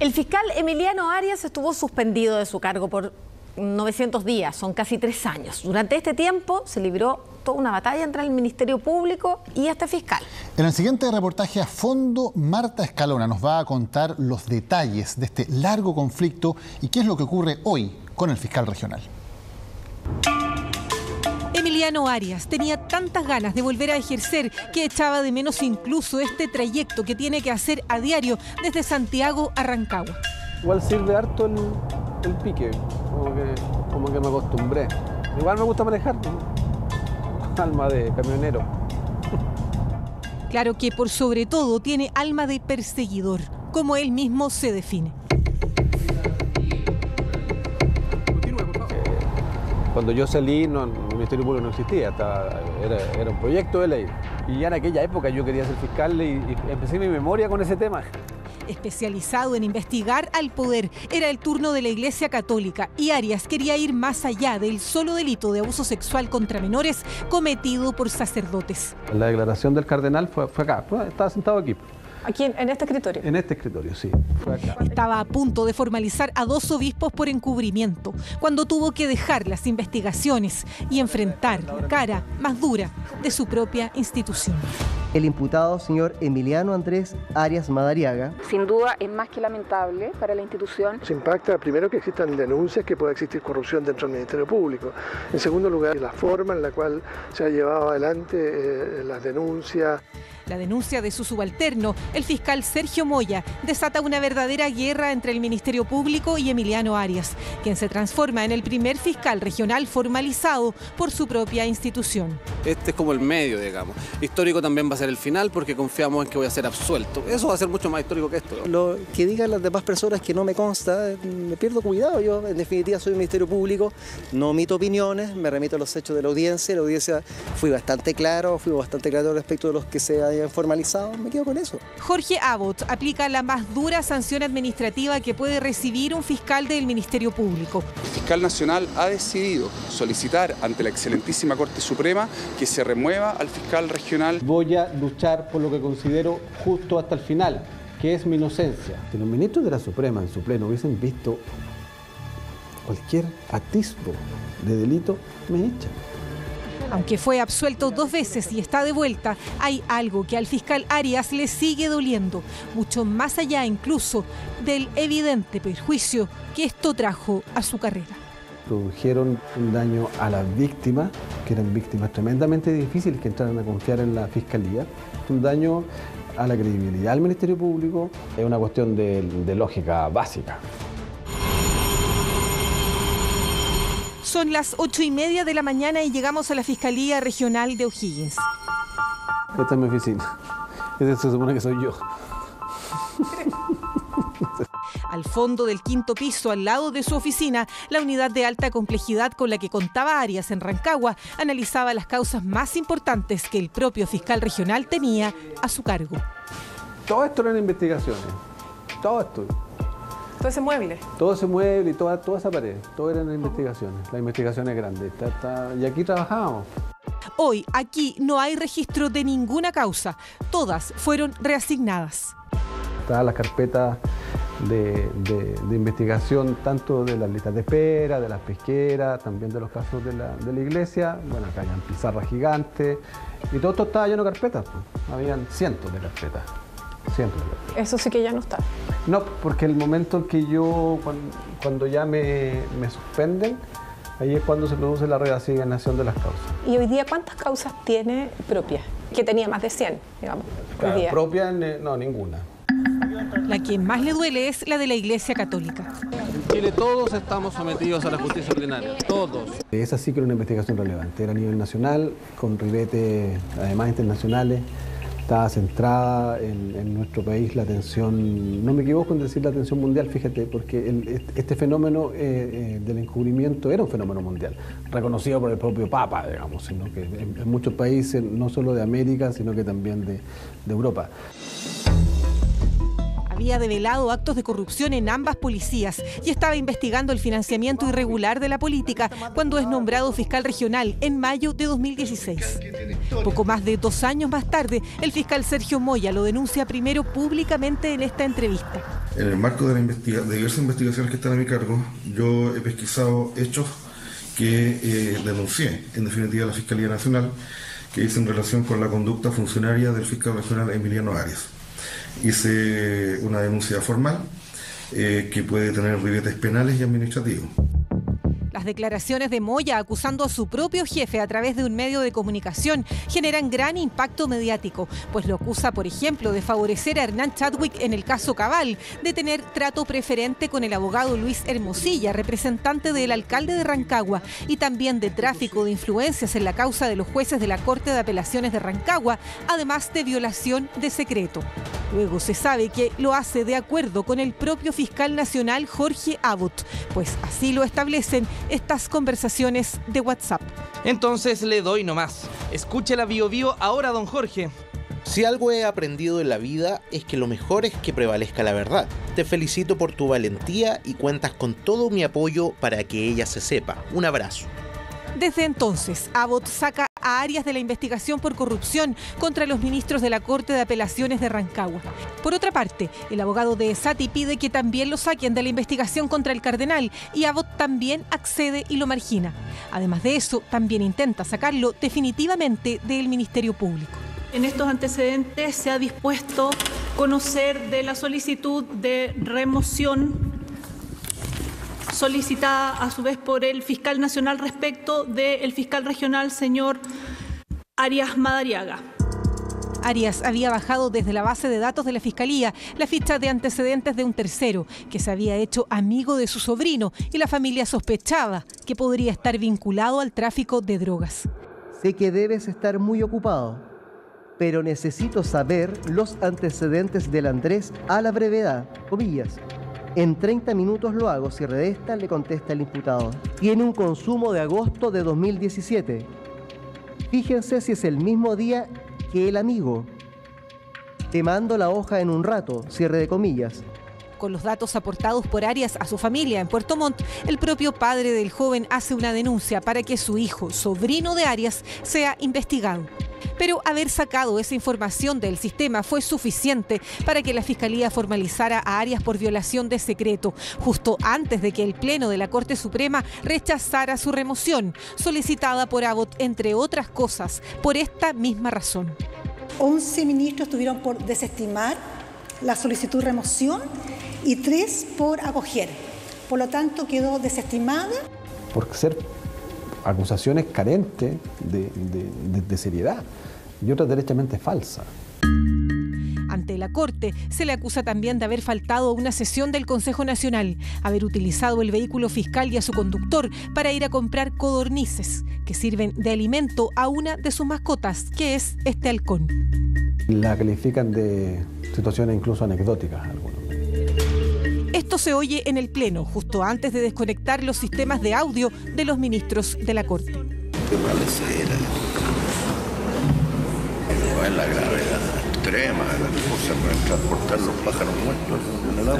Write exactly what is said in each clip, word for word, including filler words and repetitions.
El fiscal Emiliano Arias estuvo suspendido de su cargo por novecientos días, son casi tres años. Durante este tiempo se libró toda una batalla entre el Ministerio Público y este fiscal. En el siguiente reportaje a fondo, Marta Escalona nos va a contar los detalles de este largo conflicto y qué es lo que ocurre hoy con el fiscal regional. Emiliano Arias tenía tantas ganas de volver a ejercer que echaba de menos incluso este trayecto que tiene que hacer a diario desde Santiago a Rancagua. Igual sirve harto el, el pique, como que, como que me acostumbré. Igual me gusta manejar, ¿no? Alma de camionero. Claro que por sobre todo tiene alma de perseguidor, como él mismo se define. Cuando yo salí, no, el Ministerio Público no existía, estaba, era, era un proyecto de ley. Y ya en aquella época yo quería ser fiscal y, y empecé mi memoria con ese tema. Especializado en investigar al poder, era el turno de la Iglesia Católica y Arias quería ir más allá del solo delito de abuso sexual contra menores cometido por sacerdotes. La declaración del cardenal fue, fue acá, fue, estaba sentado aquí. ¿Aquí en, en este escritorio? En este escritorio, sí, fue acá. Estaba a punto de formalizar a dos obispos por encubrimiento, cuando tuvo que dejar las investigaciones y enfrentar la cara más dura de su propia institución. El imputado, señor Emiliano Andrés Arias Madariaga. Sin duda es más que lamentable para la institución. Se impacta, primero, que existan denuncias, que pueda existir corrupción dentro del Ministerio Público. En segundo lugar, la forma en la cual se ha llevado adelante eh, las denuncias. La denuncia de su subalterno, el fiscal Sergio Moya, desata una verdadera guerra entre el Ministerio Público y Emiliano Arias, quien se transforma en el primer fiscal regional formalizado por su propia institución. Este es como el medio, digamos. Histórico también va a ser el final porque confiamos en que voy a ser absuelto. Eso va a ser mucho más histórico que esto. Lo que digan las demás personas que no me consta, me pierdo cuidado. Yo, en definitiva, soy un Ministerio Público, no omito opiniones, me remito a los hechos de la audiencia. La audiencia fui bastante claro, fui bastante claro respecto de los que se hayan formalizado, me quedo con eso. Jorge Abbott aplica la más dura sanción administrativa que puede recibir un fiscal del Ministerio Público. El fiscal nacional ha decidido solicitar ante la excelentísima Corte Suprema que se remueva al fiscal regional. Voy a luchar por lo que considero justo hasta el final, que es mi inocencia. Si los ministros de la Suprema en su pleno hubiesen visto cualquier atisbo de delito, me echan. Aunque fue absuelto dos veces y está de vuelta, hay algo que al fiscal Arias le sigue doliendo, mucho más allá incluso del evidente perjuicio que esto trajo a su carrera. Produjeron un daño a las víctimas, que eran víctimas tremendamente difíciles que entraran a confiar en la Fiscalía. Un daño a la credibilidad del Ministerio Público. Es una cuestión de, de lógica básica. Son las ocho y media de la mañana y llegamos a la Fiscalía Regional de O'Higgins. Esta es mi oficina. Este se supone que soy yo. Al fondo del quinto piso, al lado de su oficina, la unidad de alta complejidad con la que contaba Arias en Rancagua analizaba las causas más importantes que el propio fiscal regional tenía a su cargo. Todo esto eran investigaciones. Todo esto. Todo ese mueble. Todo ese mueble y toda, toda esa pared, todo eran investigaciones, las investigaciones grandes. Está, está, y aquí trabajábamos. Hoy, aquí no hay registro de ninguna causa. Todas fueron reasignadas. Estaban las carpetas de, de, de investigación, tanto de las listas de espera, de las pesqueras, también de los casos de la, de la iglesia. Bueno, acá habían pizarras gigantes y todo esto estaba lleno de carpetas. Pues. Habían cientos de carpetas. Siempre. Eso sí que ya no está. No, porque el momento en que yo, cuando, cuando ya me, me suspenden, ahí es cuando se produce la reasignación de las causas. ¿Y hoy día cuántas causas tiene propias? Que tenía más de cien, digamos. Claro, hoy día. Propia, no, ninguna. La que más le duele es la de la Iglesia Católica. En Chile todos estamos sometidos a la justicia ordinaria, todos. Esa sí que era una investigación relevante, era a nivel nacional, con ribetes además internacionales. Estaba centrada en, en nuestro país la atención, no me equivoco en decir la atención mundial, fíjate, porque el, este fenómeno eh, eh, del encubrimiento era un fenómeno mundial, reconocido por el propio Papa, digamos, sino que en, en muchos países, no solo de América, sino que también de, de Europa. Había develado actos de corrupción en ambas policías y estaba investigando el financiamiento irregular de la política cuando es nombrado fiscal regional en mayo de dos mil dieciséis. Poco más de dos años más tarde, el fiscal Sergio Moya lo denuncia primero públicamente en esta entrevista. En el marco de, la investiga de diversas investigaciones que están a mi cargo, yo he pesquisado hechos que eh, denuncié, en definitiva, a la Fiscalía Nacional, que hice en relación con la conducta funcionaria del fiscal regional Emiliano Arias. Hice una denuncia formal eh, que puede tener ribetes penales y administrativos. Las declaraciones de Moya acusando a su propio jefe a través de un medio de comunicación generan gran impacto mediático, pues lo acusa, por ejemplo, de favorecer a Hernán Chadwick en el caso Cabal, de tener trato preferente con el abogado Luis Hermosilla, representante del alcalde de Rancagua, y también de tráfico de influencias en la causa de los jueces de la Corte de Apelaciones de Rancagua, además de violación de secreto. Luego se sabe que lo hace de acuerdo con el propio fiscal nacional Jorge Abbott, pues así lo establecen estas conversaciones de WhatsApp. Entonces le doy nomás. Escuche la Bio Bio ahora, don Jorge. Si algo he aprendido en la vida es que lo mejor es que prevalezca la verdad. Te felicito por tu valentía y cuentas con todo mi apoyo para que ella se sepa. Un abrazo. Desde entonces, Abbott saca a Arias de la investigación por corrupción contra los ministros de la Corte de Apelaciones de Rancagua. Por otra parte, el abogado de Esati pide que también lo saquen de la investigación contra el cardenal y Abbott también accede y lo margina. Además de eso, también intenta sacarlo definitivamente del Ministerio Público. En estos antecedentes se ha dispuesto conocer de la solicitud de remoción solicitada a su vez por el fiscal nacional respecto del fiscal regional, señor Arias Madariaga. Arias había bajado desde la base de datos de la Fiscalía la ficha de antecedentes de un tercero que se había hecho amigo de su sobrino y la familia sospechaba que podría estar vinculado al tráfico de drogas. Sé que debes estar muy ocupado, pero necesito saber los antecedentes del Andrés a la brevedad, comillas. En treinta minutos lo hago, cierre de esta, le contesta el imputado. Tiene un consumo de agosto de dos mil diecisiete. Fíjense si es el mismo día que el amigo. Te mando la hoja en un rato, cierre de comillas. Con los datos aportados por Arias a su familia en Puerto Montt, el propio padre del joven hace una denuncia para que su hijo, sobrino de Arias, sea investigado. Pero haber sacado esa información del sistema fue suficiente para que la Fiscalía formalizara a Arias por violación de secreto, justo antes de que el Pleno de la Corte Suprema rechazara su remoción, solicitada por Abbott, entre otras cosas, por esta misma razón. once ministros tuvieron por desestimar la solicitud de remoción y tres por acoger. Por lo tanto, quedó desestimada. Por ser acusaciones carentes de, de, de, de seriedad y otras derechamente falsas. Ante la Corte, se le acusa también de haber faltado a una sesión del Consejo Nacional, haber utilizado el vehículo fiscal y a su conductor para ir a comprar codornices, que sirven de alimento a una de sus mascotas, que es este halcón. La califican de situaciones incluso anecdóticas algunos. Esto se oye en el Pleno, justo antes de desconectar los sistemas de audio de los ministros de la Corte. Qué balacera. No es la gravedad extrema de las cosas para transportar los pájaros muertos en el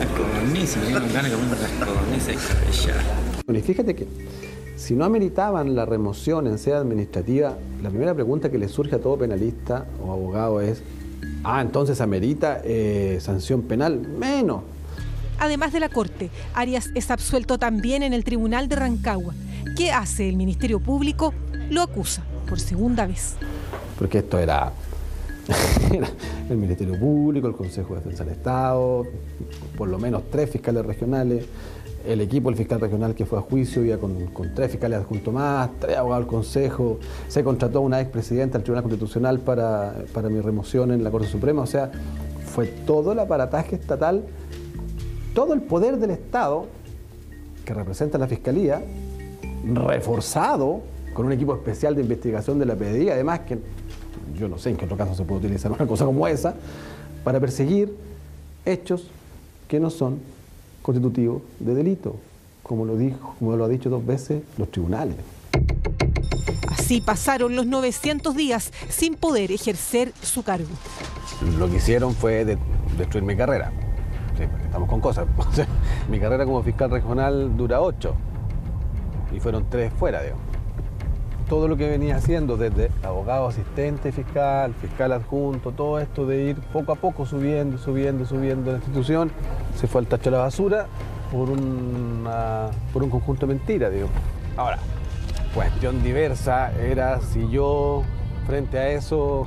auto. Bueno, y fíjate que si no ameritaban la remoción en sede administrativa, la primera pregunta que le surge a todo penalista o abogado es: ah, entonces amerita eh, sanción penal. Menos. Además de la Corte, Arias es absuelto también en el Tribunal de Rancagua. ¿Qué hace el Ministerio Público? Lo acusa por segunda vez. Porque esto era, era el Ministerio Público, el Consejo de Defensa del Estado, por lo menos tres fiscales regionales, el equipo del fiscal regional que fue a juicio iba con, con tres fiscales adjuntos más, tres abogados del Consejo, se contrató a una expresidenta del Tribunal Constitucional para, para mi remoción en la Corte Suprema. O sea, fue todo el aparataje estatal, todo el poder del Estado que representa la Fiscalía, reforzado con un equipo especial de investigación de la P D I, además que yo no sé en qué otro caso se puede utilizar una cosa como esa, para perseguir hechos que no son constitutivos de delito, como lo dijo, como lo ha dicho dos veces los tribunales. Así pasaron los novecientos días sin poder ejercer su cargo. Lo que hicieron fue de, destruir mi carrera. Sí, estamos con cosas. Mi carrera como fiscal regional dura ocho y fueron tres fuera, digo. todo lo que venía haciendo, desde abogado asistente fiscal, fiscal adjunto, todo esto de ir poco a poco subiendo, subiendo, subiendo la institución, se fue al tacho de la basura por, una, por un conjunto de mentiras, digo. Ahora, cuestión diversa era si yo, frente a eso,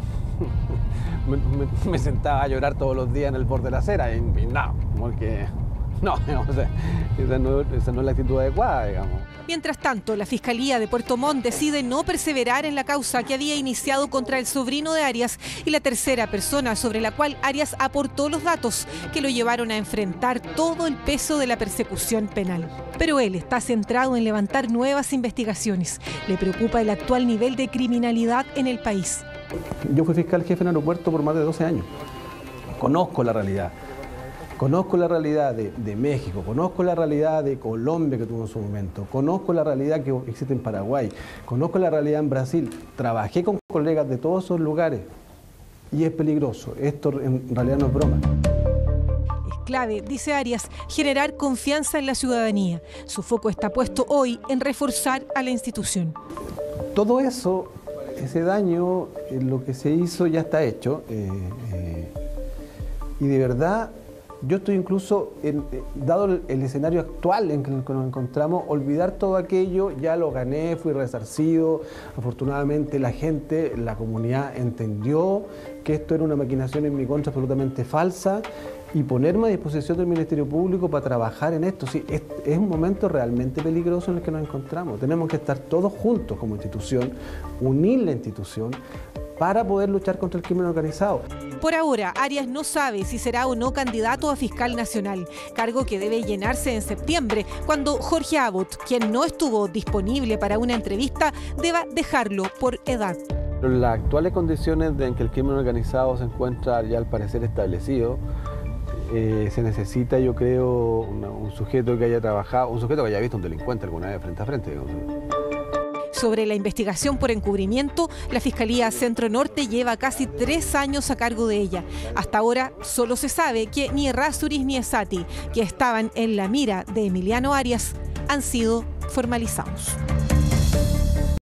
me, me, me sentaba a llorar todos los días en el borde de la acera, y, y no, porque no, digamos, esa, no, esa no es la actitud adecuada, digamos. Mientras tanto, la Fiscalía de Puerto Montt decide no perseverar en la causa que había iniciado contra el sobrino de Arias y la tercera persona sobre la cual Arias aportó los datos que lo llevaron a enfrentar todo el peso de la persecución penal. Pero él está centrado en levantar nuevas investigaciones. Le preocupa el actual nivel de criminalidad en el país. Yo fui fiscal jefe en aeropuerto por más de doce años. Conozco la realidad. Conozco la realidad de, de México, conozco la realidad de Colombia que tuvo en su momento, conozco la realidad que existe en Paraguay, conozco la realidad en Brasil, trabajé con colegas de todos esos lugares y es peligroso, esto en realidad no es broma. Es clave, dice Arias, generar confianza en la ciudadanía. Su foco está puesto hoy en reforzar a la institución. Todo eso, ese daño, eh, lo que se hizo ya está hecho eh, eh, y de verdad... Yo estoy incluso, en, dado el, el escenario actual en que nos encontramos, olvidar todo aquello, ya lo gané, fui resarcido. Afortunadamente la gente, la comunidad entendió que esto era una maquinación en mi contra absolutamente falsa y ponerme a disposición del Ministerio Público para trabajar en esto. Sí, es, es un momento realmente peligroso en el que nos encontramos. Tenemos que estar todos juntos como institución, unir la institución para poder luchar contra el crimen organizado. Por ahora, Arias no sabe si será o no candidato a fiscal nacional, cargo que debe llenarse en septiembre, cuando Jorge Abbott, quien no estuvo disponible para una entrevista, deba dejarlo por edad. Las actuales condiciones en que el crimen organizado se encuentra ya al parecer establecido, eh, se necesita, yo creo, una, un sujeto que haya trabajado, un sujeto que haya visto un delincuente alguna vez frente a frente, digamos. Sobre la investigación por encubrimiento, la Fiscalía Centro Norte lleva casi tres años a cargo de ella. Hasta ahora solo se sabe que ni Errázuriz ni Esati, que estaban en la mira de Emiliano Arias, han sido formalizados.